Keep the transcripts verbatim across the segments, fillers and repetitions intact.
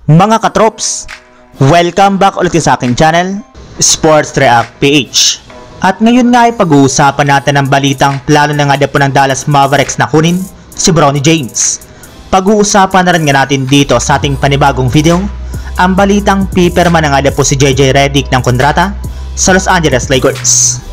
Mga katrops, welcome back ulit sa aking channel, Sports React P H. At ngayon nga ay pag-uusapan natin ang balitang plano na nga po ng Dallas Mavericks na kunin si Bronny James. Pag-uusapan na rin nga natin dito sa ating panibagong video, ang balitang pipirma na nga po si J J Redick ng kontrata sa Los Angeles Lakers.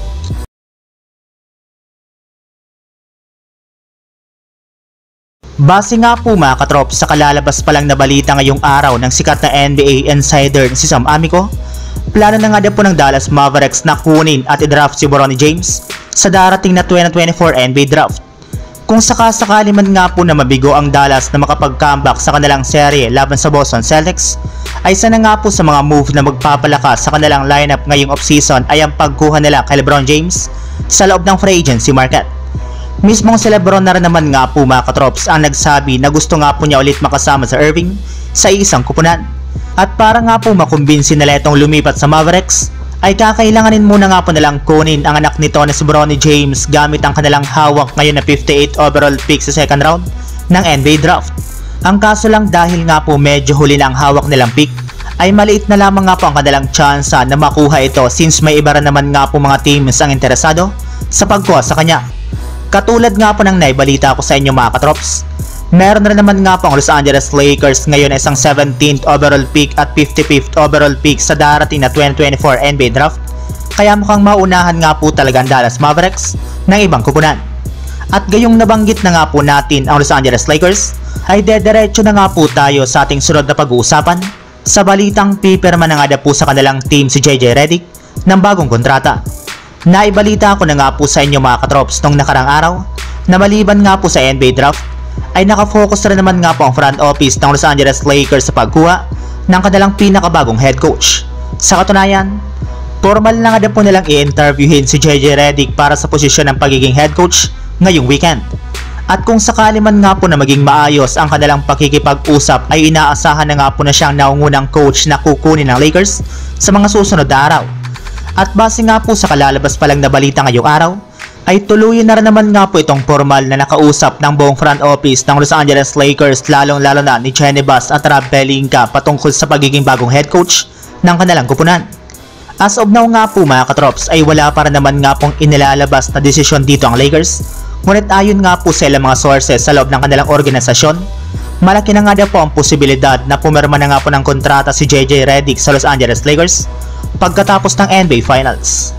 Base nga po mga katrops sa kalalabas pa lang na balita ngayong araw ng sikat na N B A insider si Sam Amico, plano na nga po ng Dallas Mavericks na kunin at i-draft si Bronny James sa darating na twenty twenty-four N B A draft. Kung sakasakali man nga po na mabigo ang Dallas na makapag-comeback sa kanilang serye laban sa Boston Celtics, ay isa na nga po sa mga move na magpapalakas sa kanilang lineup ngayong offseason ay ang pagkuha nila kay LeBron James sa loob ng free agency market. Mismong si LeBron na rin naman nga po mga katrops ang nagsabi na gusto nga po niya ulit makasama sa Irving sa isang kupunan. At para nga po makumbinsin nila itong lumipat sa Mavericks, ay kakailanganin muna nga po nilang kunin ang anak nito na si Bronny James gamit ang kanilang hawak ngayon na fifty-eight overall pick sa second round ng N B A draft. Ang kaso lang dahil nga po medyo huli na ang hawak nilang pick, ay maliit na lamang nga po ang kanilang tsansa na makuha ito since may iba rin naman nga po mga teams ang interesado sa pagkuha sa kanya. Katulad nga po ng naibalita ko sa inyo mga katrops, meron na naman nga po ang Los Angeles Lakers ngayon isang seventeenth overall pick at fifty-fifth overall pick sa darating na twenty twenty-four N B A draft, kaya mukhang maunahan nga po talaga ang Dallas Mavericks ng ibang kupunan. At gayong nabanggit na nga po natin ang Los Angeles Lakers, ay dediretso na nga po tayo sa ating sunod na pag-uusapan sa balitang pipirma na nga po sa kanilang team si J J Redick ng bagong kontrata. Naibalita ko na nga po sa inyo mga katrops nung nakarang araw na maliban nga po sa N B A draft ay nakafocus na naman nga po ang front office ng Los Angeles Lakers sa pagkuha ng kanilang pinakabagong head coach. Sa katunayan, formal na nga po nilang i-interviewin si J J Redick para sa posisyon ng pagiging head coach ngayong weekend. At kung sakali man nga po na maging maayos ang kanilang pakikipag-usap ay inaasahan na nga po na siyang naungunang coach na kukunin ng Lakers sa mga susunod na araw. At base nga po sa kalalabas pa lang na balita ngayong araw, ay tuluyan na rin naman nga po itong formal na nakausap ng buong front office ng Los Angeles Lakers, lalong lalo na ni Jeanie Buss at Rob Pelinka patungkol sa pagiging bagong head coach ng kanilang kupunan. As of now nga po mga katrops ay wala pa rin naman nga pong inilalabas na desisyon dito ang Lakers, ngunit ayon nga po sa ilang mga sources sa loob ng kanilang organisasyon, malaki na nga daw po ang posibilidad na pumirma na nga po ng kontrata si J J Redick sa Los Angeles Lakers pagkatapos ng N B A Finals.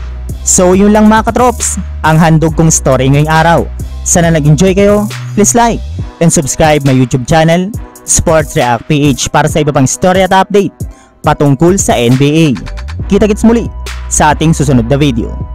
So yun lang mga katrops, ang handog kong story ngayong araw. Sana nag-enjoy kayo, please like and subscribe my YouTube channel, Sports React P H, para sa iba pang story at update patungkol sa N B A. Kita-kits muli sa ating susunod na video.